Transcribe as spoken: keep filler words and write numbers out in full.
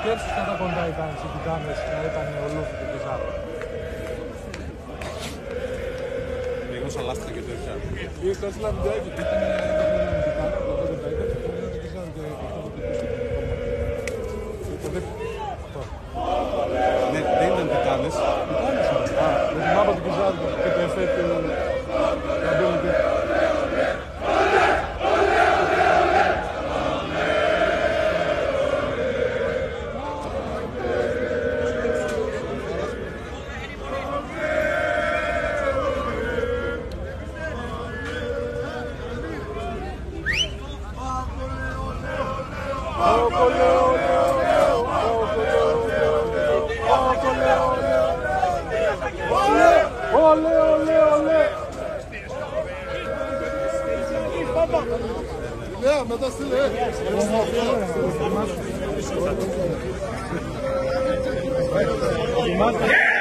πέρσι κατά κοντά ήταν οι Τιτάνες, ήταν ο Λούφι και το Ζάρο. Λίγο σαλάστηκα και τέτοια. Η Τέσλα βιντεάκι που ήταν ναι, δεν ήταν Τιτάνες. Τιτάνες ήταν. Α, με την μάπα του Κιζάρου και το εφέ του Ability. Olé, olé, olé! Ναι, μετά στείλε.